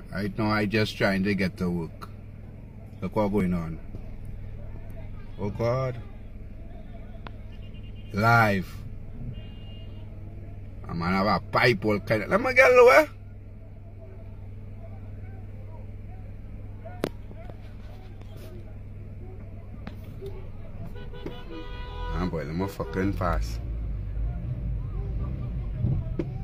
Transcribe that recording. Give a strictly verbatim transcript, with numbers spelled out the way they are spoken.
Right now I just trying to get to work. Look what's going on. Oh God. Live. A man have a pipe all kind of. Let me get lower. Ah boy, let me fucking pass.